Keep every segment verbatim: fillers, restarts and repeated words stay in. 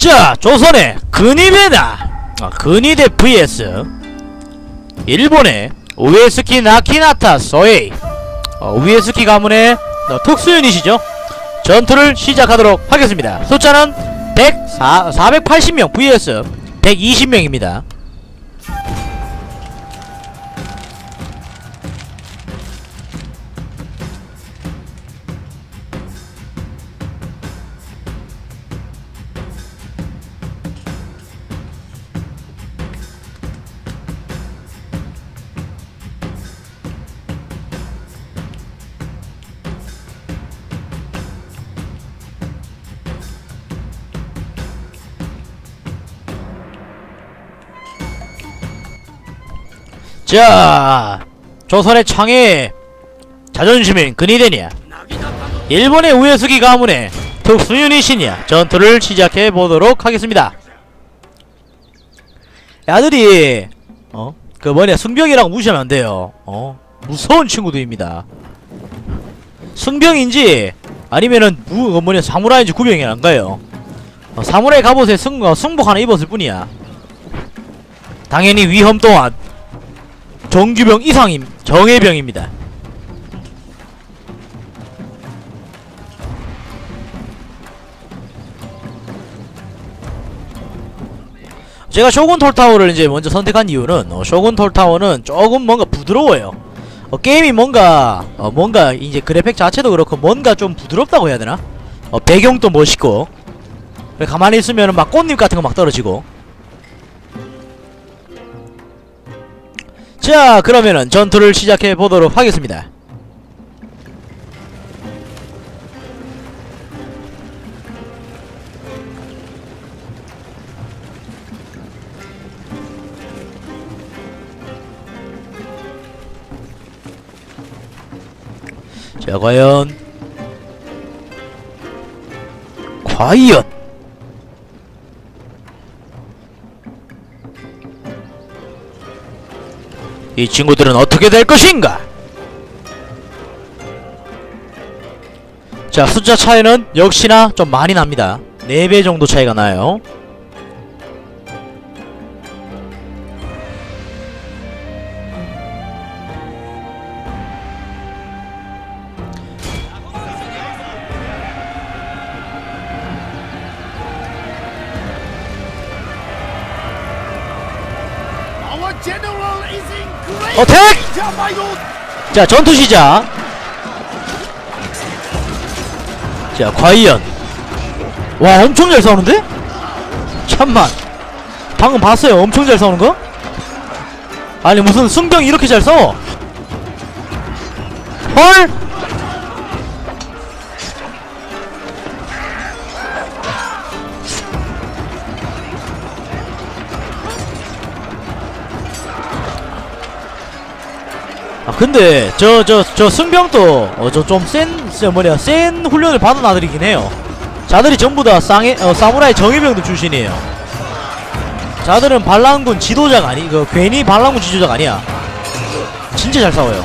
자, 조선의 근위대다. 아, 근위대 vs 일본의 우에스키 나키나타 소에이. 어, 우에스키 가문의 어, 특수유닛이죠. 전투를 시작하도록 하겠습니다. 숫자는 백, 사백팔십 명 vs 백이십 명입니다. 자, 조선의 창의 자존심인 근위대냐, 일본의 우에스키 가문의 특수유닛이냐, 전투를 시작해보도록 하겠습니다. 아들이 어? 그 뭐냐, 승병이라고 무시하면 안돼요. 어? 무서운 친구들입니다. 승병인지 아니면은 무, 어, 뭐냐, 사무라이인지 구병이 안가요. 어, 사무라이 갑옷에 승, 어, 승복 하나 입었을 뿐이야. 당연히 위험 또한 정규병 이상임 정예병입니다. 제가 쇼군 톨타워를 이제 먼저 선택한 이유는 어, 쇼군 톨타워는 조금 뭔가 부드러워요. 어, 게임이 뭔가 어, 뭔가 이제 그래픽 자체도 그렇고 뭔가 좀 부드럽다고 해야 되나? 어, 배경도 멋있고, 가만히 있으면은 막 꽃잎 같은 거 막 떨어지고. 자, 그러면은 전투를 시작해 보도록 하겠습니다. 자, 과연 과연 이 친구들은 어떻게 될 것인가? 자, 숫자 차이는 역시나 좀 많이 납니다. 네 배 정도 차이가 나요. 어택! 자, 전투 시작. 자, 과연 와, 엄청 잘 싸우는데? 참만, 방금 봤어요? 엄청 잘 싸우는 거? 아니, 무슨 승병이 이렇게 잘 싸워? 헐! 아, 근데 저 저 저 승병도 어 저 좀 센 뭐냐 센 훈련을 받은 아들이긴 해요. 자들이 전부 다 쌍해 어 사무라이 정예병도 출신이에요. 자들은 반란군 지도자가 아니 그 괜히 반란군 지도자가 아니야. 진짜 잘 싸워요.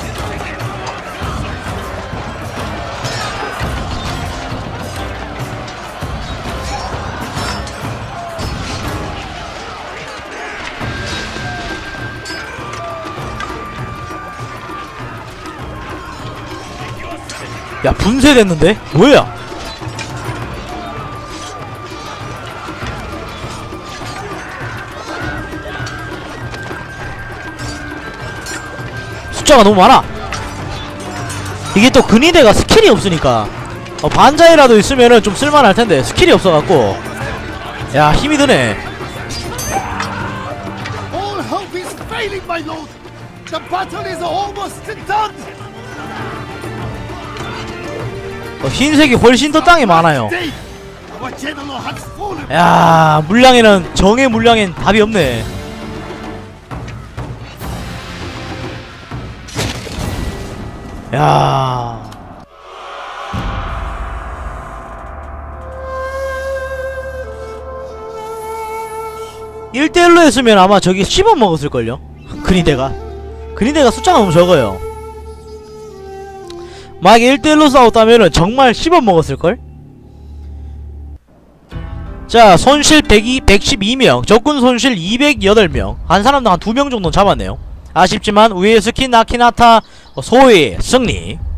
야, 분쇄됐는데? 뭐야? 숫자가 너무 많아. 이게 또 근위대가 스킬이 없으니까 어, 반자이라도 있으면은 좀 쓸만할텐데 스킬이 없어갖고 야, 힘이 드네. All hope is failing, my lord. The battle is almost done. 어, 흰색이 훨씬 더 땅에 많아요. Our general has fallen. 야, 물량에는 정의 물량엔 답이 없네. 야, 일 대 일로 했으면 아마 저기 씹어 먹었을걸요? 근위대가 근위대가 숫자가 너무 적어요. 만약에 일 대 일로 싸웠다면은 정말 씹어 먹었을걸? 자, 손실 백이, 백십이 명, 적군 손실 이백팔 명, 한 사람당 한 두 명 정도 잡았네요. 아쉽지만 우에스키 나키나타 소의 승리.